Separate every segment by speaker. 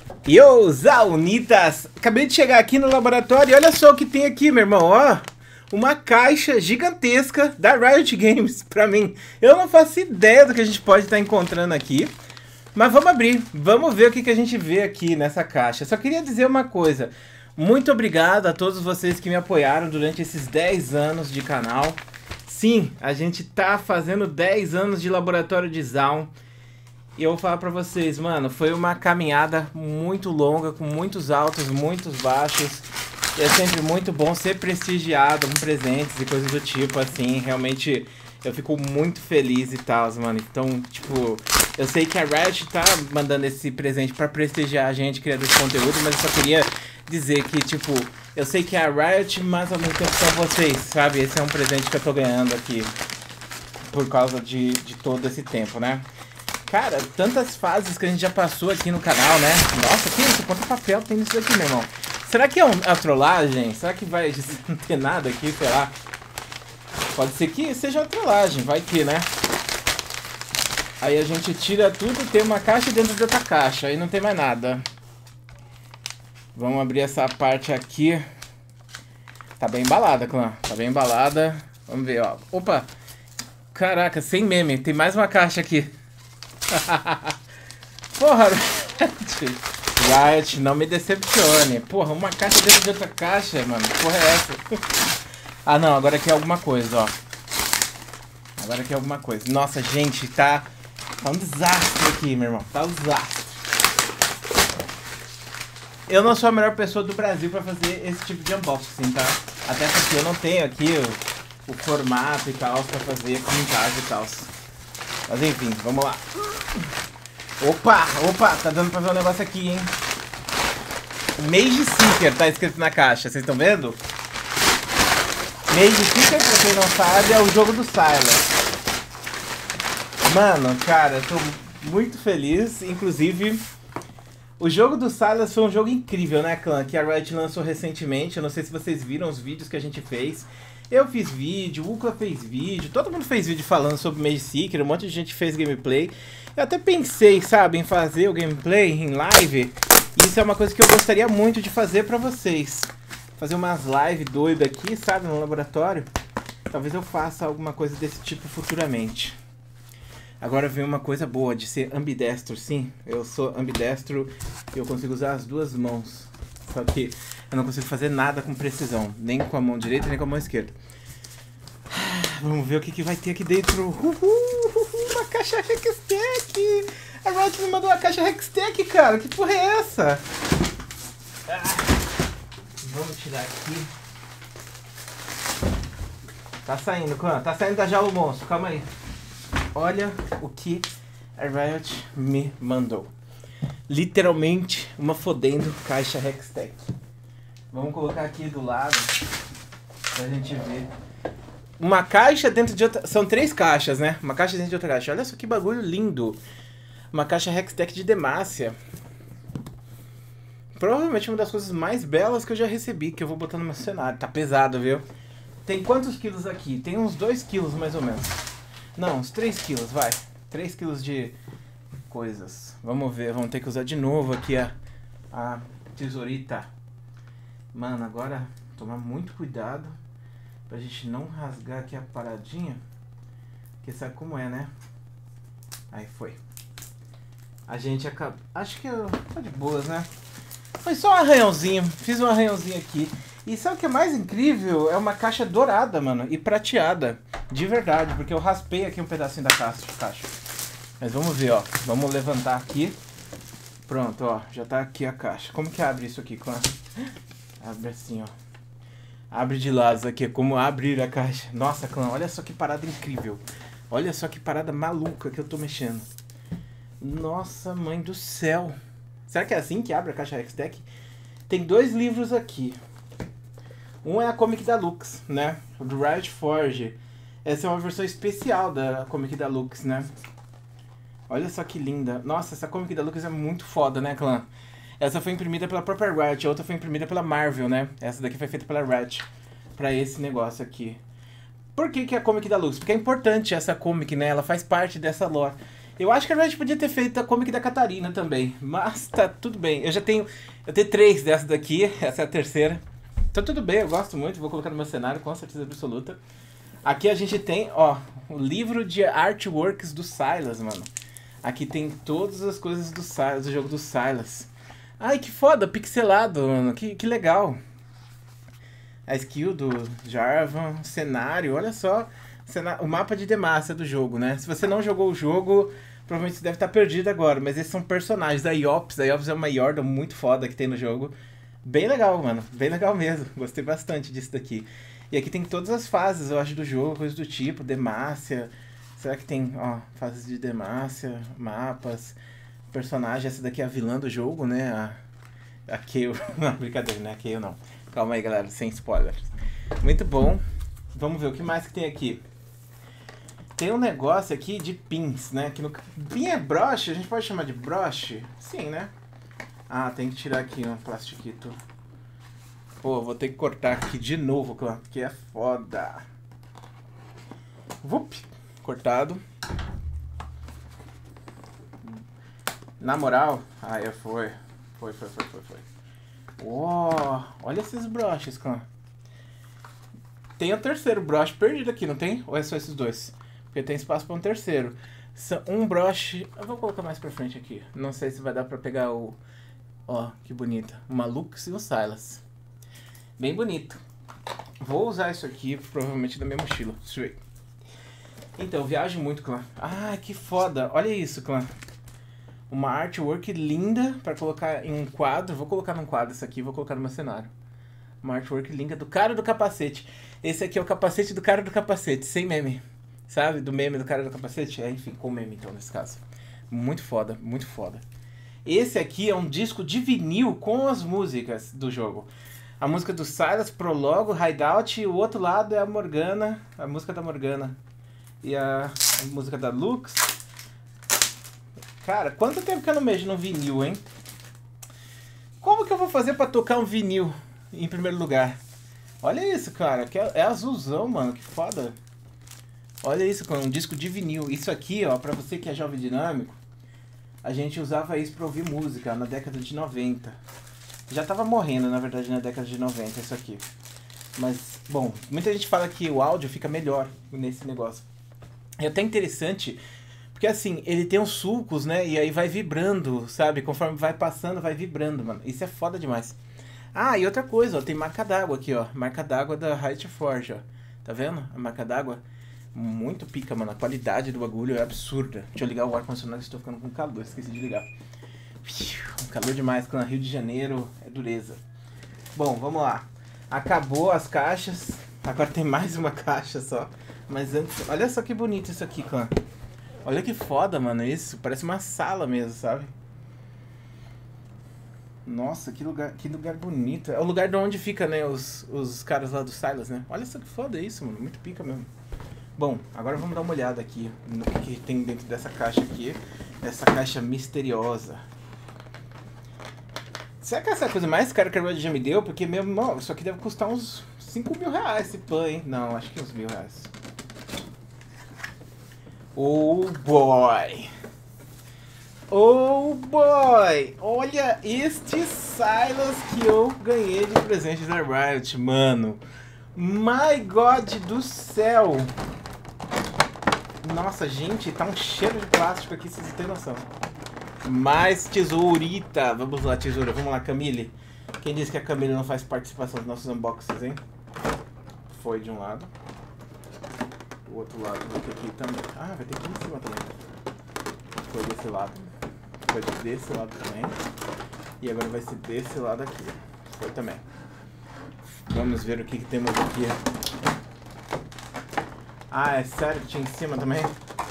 Speaker 1: Yo, Zaunitas! Acabei de chegar aqui no laboratório e olha só o que tem aqui, meu irmão, ó. Uma caixa gigantesca da Riot Games pra mim. Eu não faço ideia do que a gente pode estar encontrando aqui. Mas vamos abrir, vamos ver o que a gente vê aqui nessa caixa. Só queria dizer uma coisa. Muito obrigado a todos vocês que me apoiaram durante esses 10 anos de canal. Sim, a gente tá fazendo 10 anos de Laboratório de Zaun. E eu vou falar pra vocês, mano, foi uma caminhada muito longa, com muitos altos, muitos baixos. E é sempre muito bom ser prestigiado com presentes e coisas do tipo, assim, realmente eu fico muito feliz e tal, mano. Então, tipo, eu sei que a Riot tá mandando esse presente pra prestigiar a gente, criador de conteúdo, mas eu só queria dizer que, tipo, eu sei que é a Riot, mas ao mesmo tempo são vocês, sabe? Esse é um presente que eu tô ganhando aqui por causa de todo esse tempo, né? Cara, tantas fases que a gente já passou aqui no canal, né? Nossa, que isso? Quanto papel tem nisso aqui, meu irmão? Será que é uma trollagem? Será que vai não ter nada aqui, sei lá? Pode ser que seja uma trollagem, vai que, né? Aí a gente tira tudo e tem uma caixa dentro de outra caixa, aí não tem mais nada. Vamos abrir essa parte aqui. Tá bem embalada, clã. Tá bem embalada. Vamos ver, ó. Opa! Caraca, sem meme. Tem mais uma caixa aqui. Porra, Riot, não me decepcione. Porra, uma caixa dentro de outra caixa, mano. Porra é essa? Ah, não, agora aqui é alguma coisa, ó. Agora aqui é alguma coisa. Nossa, gente, tá um desastre aqui, meu irmão. Tá um desastre. Eu não sou a melhor pessoa do Brasil pra fazer esse tipo de unboxing, tá? Até porque eu não tenho aqui o formato e tal pra fazer com montagem e tal. Mas enfim, vamos lá. Opa, tá dando pra ver um negócio aqui, hein? Mage Seeker tá escrito na caixa, vocês estão vendo? Mage Seeker, pra quem não sabe, é o jogo do Sylas. Mano, cara, eu tô muito feliz. Inclusive, o jogo do Sylas foi um jogo incrível, né, clã? Que a Riot lançou recentemente. Eu não sei se vocês viram os vídeos que a gente fez. Eu fiz vídeo, o Ucla fez vídeo, todo mundo fez vídeo falando sobre Mage Seeker, um monte de gente fez gameplay. Eu até pensei, sabe, em fazer o gameplay em live. E isso é uma coisa que eu gostaria muito de fazer pra vocês. Fazer umas lives doidas aqui, sabe, no laboratório. Talvez eu faça alguma coisa desse tipo futuramente. Agora vem uma coisa boa de ser ambidestro, sim. Eu sou ambidestro e eu consigo usar as duas mãos. Só que eu não consigo fazer nada com precisão. Nem com a mão direita, nem com a mão esquerda. Vamos ver o que vai ter aqui dentro. Uma caixa Hextech! A Riot me mandou uma caixa Hextech, cara. Que porra é essa? Vamos tirar aqui. Tá saindo, clã. Tá saindo da jaula o monstro. Calma aí. Olha o que a Riot me mandou. Literalmente uma fodendo caixa Hextech. Vamos colocar aqui do lado pra gente ver. Uma caixa dentro de outra... São 3 caixas, né? Uma caixa dentro de outra caixa. Olha só que bagulho lindo. Uma caixa Hextech de Demacia. Provavelmente uma das coisas mais belas que eu já recebi, que eu vou botar no meu cenário. Tá pesado, viu? Tem quantos quilos aqui? Tem uns 2 quilos mais ou menos. Não, uns 3 quilos, vai. 3 quilos de coisas. Vamos ver, vamos ter que usar de novo aqui a tesourita. Mano, agora tomar muito cuidado pra gente não rasgar aqui a paradinha. Porque sabe como é, né? Aí foi. A gente acaba... Acho que tá de boas, né? Foi só um arranhãozinho. Fiz um arranhãozinho aqui. E sabe o que é mais incrível? É uma caixa dourada, mano. E prateada. De verdade. Porque eu raspei aqui um pedacinho da caixa. Mas vamos ver, ó. Vamos levantar aqui. Pronto, ó. Já tá aqui a caixa. Como que abre isso aqui, clã? Abre assim, ó. Abre de lado aqui. É como abrir a caixa. Nossa, clã. Olha só que parada incrível. Olha só que parada maluca que eu tô mexendo. Nossa, mãe do céu. Será que é assim que abre a caixa Hextech? Tem 2 livros aqui. Um é a Comic da Lux, né? O do Riot Forge. Essa é uma versão especial da Comic da Lux, né? Olha só que linda. Nossa, essa Comic da Lux é muito foda, né, clã? Essa foi imprimida pela própria Riot, a outra foi imprimida pela Marvel, né? Essa daqui foi feita pela Riot. Pra esse negócio aqui. Por que que é a Comic da Lux? Porque é importante essa comic, né? Ela faz parte dessa lore. Eu acho que a Riot podia ter feito a comic da Catarina também, mas tá tudo bem. Eu tenho 3 dessas daqui, essa é a terceira. Então tudo bem, eu gosto muito, vou colocar no meu cenário com certeza absoluta. Aqui a gente tem, ó, o livro de artworks do Sylas, mano. Aqui tem todas as coisas do Sylas, do jogo do Sylas. Ai, que foda, pixelado, mano, que legal. A skill do Jarvan, cenário, olha só. O mapa de Demacia do jogo, né? Se você não jogou o jogo, provavelmente você deve estar perdido agora. Mas esses são personagens da Iops. A Iops é uma Yordle muito foda que tem no jogo. Bem legal, mano. Bem legal mesmo. Gostei bastante disso daqui. E aqui tem todas as fases, eu acho, do jogo. Coisas do tipo, Demacia. Será que tem, ó, fases de Demacia, mapas, personagem. Essa daqui é a vilã do jogo, né? A Kayle. Não, brincadeira, né? A Kayle não. Calma aí, galera. Sem spoilers. Muito bom. Vamos ver o que mais que tem aqui. Tem um negócio aqui de pins, né? Que no... Pin é broche? A gente pode chamar de broche? Sim, né? Ah, tem que tirar aqui um plastiquito. Pô, vou ter que cortar aqui de novo, claro, porque é foda. Vup! Cortado. Na moral... Ah, foi. Foi. Oh, olha esses broches, clã. Tem o terceiro broche perdido aqui, não tem? Ou é só esses dois? Porque tem espaço para um terceiro. Um broche... Eu vou colocar mais pra frente aqui. Não sei se vai dar pra pegar o... Ó, que bonita. Uma Lux e um Sylas. Bem bonito. Vou usar isso aqui, provavelmente, na minha mochila. Então, eu viajo muito, clã. Ah, que foda. Olha isso, clã. Uma artwork linda pra colocar em um quadro. Vou colocar num quadro isso aqui, vou colocar no meu cenário. Uma artwork linda do cara do capacete. Esse aqui é o capacete do cara do capacete, sem meme. Sabe? Do meme do cara do capacete? É, enfim, com meme então, nesse caso. Muito foda, muito foda. Esse aqui é um disco de vinil com as músicas do jogo. A música do Sylas, Prologo, Hideout, e o outro lado é a Morgana, a música da Morgana. E a música da Lux. Cara, quanto tempo que eu não mexo no vinil, hein? Como que eu vou fazer pra tocar um vinil em primeiro lugar? Olha isso, cara, que é azulzão, mano, que foda. Olha isso, cara, um disco de vinil. Isso aqui, ó, pra você que é jovem dinâmico, a gente usava isso pra ouvir música na década de 90. Já tava morrendo, na verdade, na década de 90, isso aqui. Mas, bom, muita gente fala que o áudio fica melhor nesse negócio. É até interessante, porque assim, ele tem uns sulcos, né, e aí vai vibrando, sabe? Conforme vai passando, vai vibrando, mano. Isso é foda demais. Ah, e outra coisa, ó, tem marca d'água aqui, ó. Marca d'água da Riot Forge, ó. Tá vendo? A marca d'água. Muito pica, mano. A qualidade do bagulho é absurda. Deixa eu ligar o ar-condicionado, estou ficando com calor. Esqueci de ligar. Calor demais, no Rio de Janeiro é dureza. Bom, vamos lá. Acabou as caixas. Agora tem mais uma caixa só. Mas antes... Olha só que bonito isso aqui, clã. Olha que foda, mano. Isso parece uma sala mesmo, sabe? Nossa, que lugar bonito. É o lugar de onde fica, né, os caras lá do Sylas, né? Olha só que foda isso, mano. Muito pica mesmo. Bom, agora vamos dar uma olhada aqui no que tem dentro dessa caixa aqui. Essa caixa misteriosa. Será que essa é a coisa mais cara que a Riot já me deu? Porque mesmo, ó, isso aqui deve custar uns 5 mil reais esse pan, hein? Não, acho que uns 1.000 reais. Oh boy! Oh boy! Olha este Sylas que eu ganhei de presente da Riot, mano. My God do céu! Nossa, gente, tá um cheiro de plástico aqui, vocês não têm noção. Mais tesourita. Vamos lá, tesoura. Vamos lá, Camille. Quem disse que a Camille não faz participação dos nossos unboxings, hein? Foi de um lado. O outro lado vai ter aqui também. Ah, vai ter aqui em cima também. Foi desse lado. Foi desse lado também. E agora vai ser desse lado aqui. Foi também. Vamos ver o que temos aqui. Ah, é sério que tinha em cima também?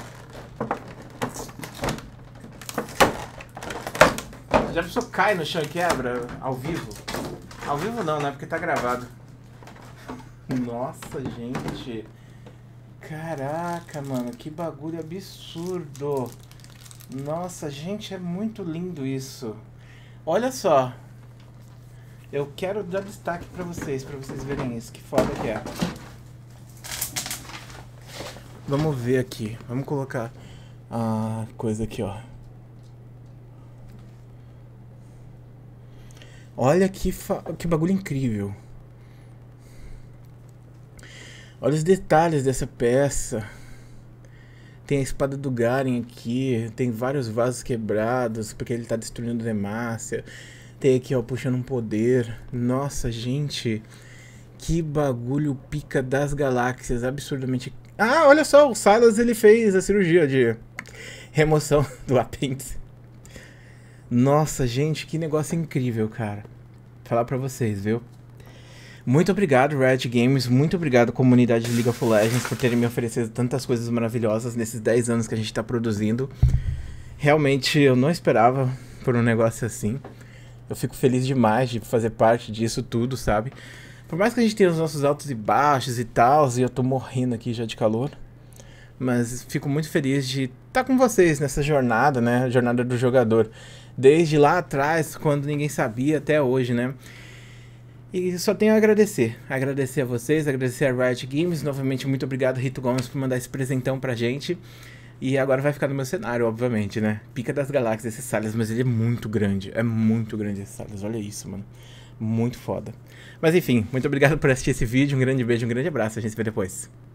Speaker 1: Já pensou cai no chão e quebra ao vivo? Ao vivo não, né? Porque tá gravado. Nossa, gente. Caraca, mano. Que bagulho absurdo. Nossa, gente, é muito lindo isso. Olha só. Eu quero dar destaque pra vocês verem isso. Que foda que é. Vamos ver aqui. Vamos colocar a coisa aqui, ó. Olha que bagulho incrível. Olha os detalhes dessa peça. Tem a espada do Garen aqui. Tem vários vasos quebrados, porque ele tá destruindo Demacia. Tem aqui, ó, puxando um poder. Nossa, gente. Que bagulho pica das galáxias. Absurdamente... Ah, olha só, o Silas, ele fez a cirurgia de remoção do apêndice. Nossa, gente, que negócio incrível, cara. Vou falar pra vocês, viu? Muito obrigado, Riot Games. Muito obrigado, comunidade de League of Legends, por terem me oferecido tantas coisas maravilhosas nesses 10 anos que a gente tá produzindo. Realmente, eu não esperava por um negócio assim. Eu fico feliz demais de fazer parte disso tudo, sabe? Por mais que a gente tenha os nossos altos e baixos e tal, e eu tô morrendo aqui já de calor. Mas fico muito feliz de estar com vocês nessa jornada, né? A jornada do jogador. Desde lá atrás, quando ninguém sabia, até hoje, né? E só tenho a agradecer. Agradecer a vocês, agradecer a Riot Games. Novamente, muito obrigado, Rito Gomes, por mandar esse presentão pra gente. E agora vai ficar no meu cenário, obviamente, né? Pica das galáxias esse Silas, mas ele é muito grande. É muito grande esse Silas, olha isso, mano. Muito foda. Mas enfim, muito obrigado por assistir esse vídeo. Um grande beijo, um grande abraço. A gente se vê depois.